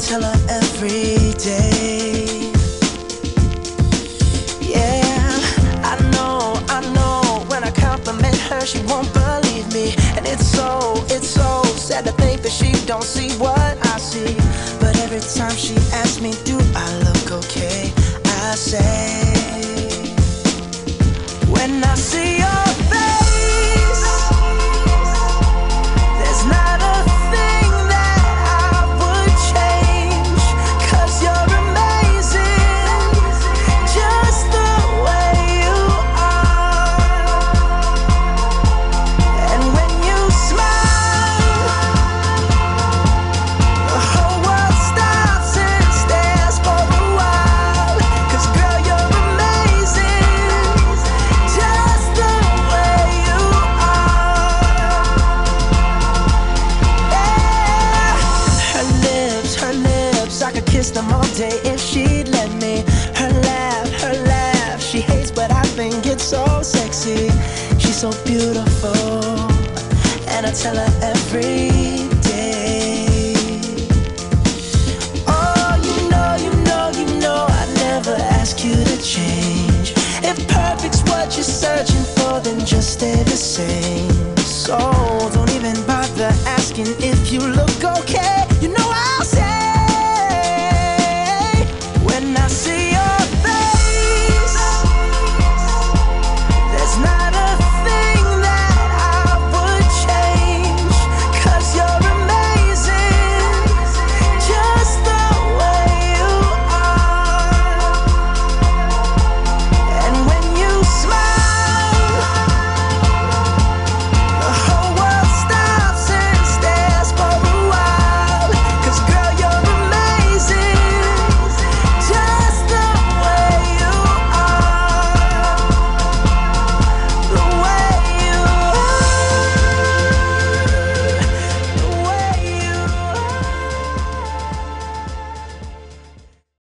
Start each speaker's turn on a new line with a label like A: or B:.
A: tell her every day. Yeah, I know, when I compliment her, she won't believe me. And it's so sad to think that she don't see what I see. But every time she asks me, do I look okay, I say, when I see your face, there's not a thing that I would change, 'cause you're amazing, just the way you are. And when you smile, the whole world stops and stares for a while. 'Cause girl, you're amazing, just the way you are. Yeah. Her lips, I could kiss them all day if she'd let me. Her laugh, she hates but I think it's so sexy. She's so beautiful, and I tell her every day. Oh, you know I'd never ask you to change. If perfect's what you're searching for, then just stay the same. So don't even bother asking if you look okay.